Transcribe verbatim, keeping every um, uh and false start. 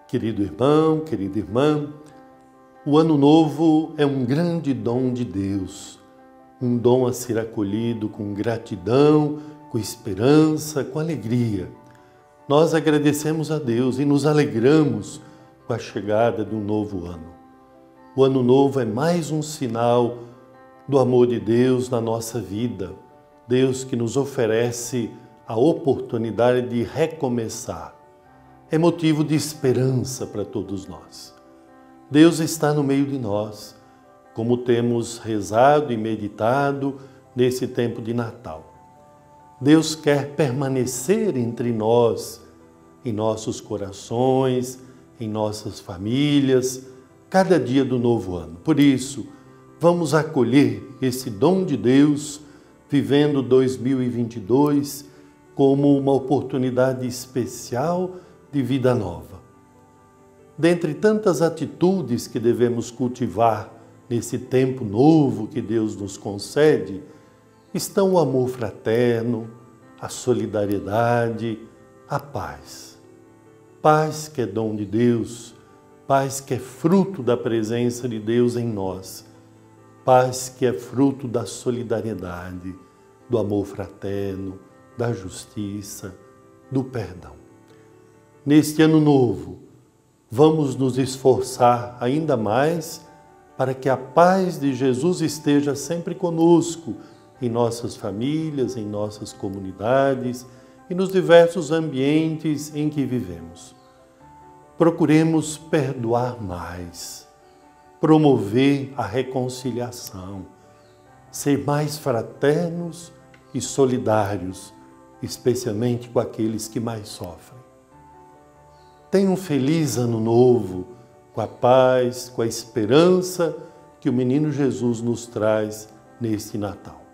Querido irmão, querida irmã, o Ano Novo é um grande dom de Deus, um dom a ser acolhido com gratidão, com esperança, com alegria. Nós agradecemos a Deus e nos alegramos com a chegada de um novo ano. O Ano Novo é mais um sinal do amor de Deus na nossa vida. Deus que nos oferece a oportunidade de recomeçar. É motivo de esperança para todos nós. Deus está no meio de nós, como temos rezado e meditado nesse tempo de Natal. Deus quer permanecer entre nós, em nossos corações, em nossas famílias, cada dia do novo ano. Por isso, vamos acolher esse dom de Deus, vivendo dois mil e vinte e dois como uma oportunidade especial de vida nova. Dentre tantas atitudes que devemos cultivar nesse tempo novo que Deus nos concede, estão o amor fraterno, a solidariedade, a paz. Paz que é dom de Deus, paz que é fruto da presença de Deus em nós, paz que é fruto da solidariedade, do amor fraterno, da justiça, do perdão. Neste ano novo, vamos nos esforçar ainda mais para que a paz de Jesus esteja sempre conosco, em nossas famílias, em nossas comunidades e nos diversos ambientes em que vivemos. Procuremos perdoar mais, promover a reconciliação, ser mais fraternos e solidários, especialmente com aqueles que mais sofrem. Tenha um feliz ano novo, com a paz, com a esperança que o menino Jesus nos traz neste Natal.